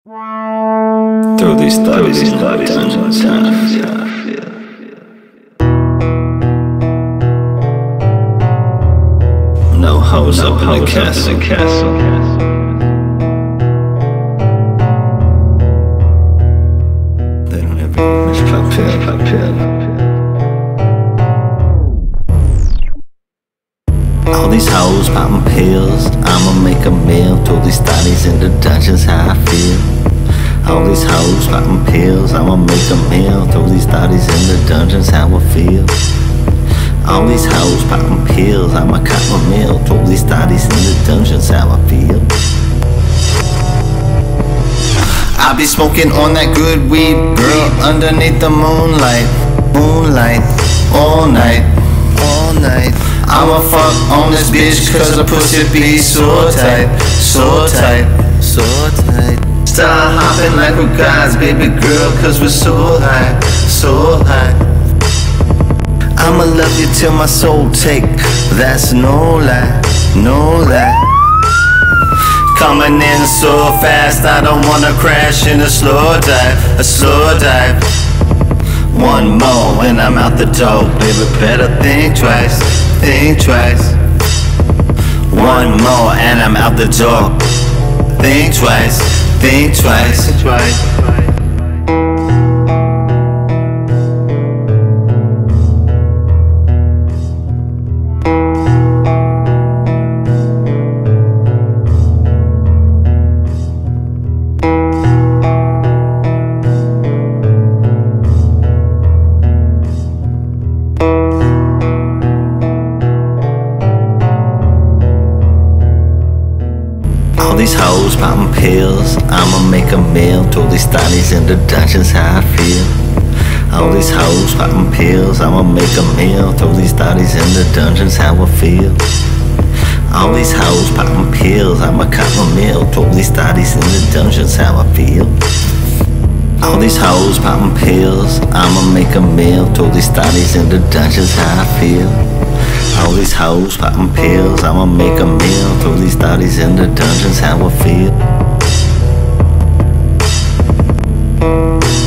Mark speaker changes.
Speaker 1: Through these studies in the dungeons, no hoes up in the castle. They don't have English pop. All these hoes popping pills, I'ma make a meal. Through these studies in the dungeons, how I feel. All these hoes popping pills, I'ma make a meal. Through these studies in the dungeons, how I feel. All these hoes popping pills, I'ma cop a meal. Through these studies in the dungeons, how I feel. I be smoking on that good weed, girl, underneath the moonlight, all night. I'ma fuck on this bitch cause her pussy be so tight. Start hopping like we're gods, baby girl, cause we're so high. I'ma love you till my soul take, that's no lie. Coming in so fast, I don't wanna crash in a slow dive. One more and I'm out the door, baby, better think twice. One more and I'm out the door. Think twice. All these hoes popping pills, I'ma make a meal. Through these studies in the dungeons, how I feel. All these hoes popping pills, I'ma make a meal. Through these studies in the dungeons, how I feel. All these hoes popping pills, I'ma cop a meal. Through these studies in the dungeons, how I feel. All these hoes popping pills, I'ma make a meal. Through these studies in the dungeons, how I feel. All these hoes popping pills, I'ma make a meal. Through these studies in the dungeons, how I feel.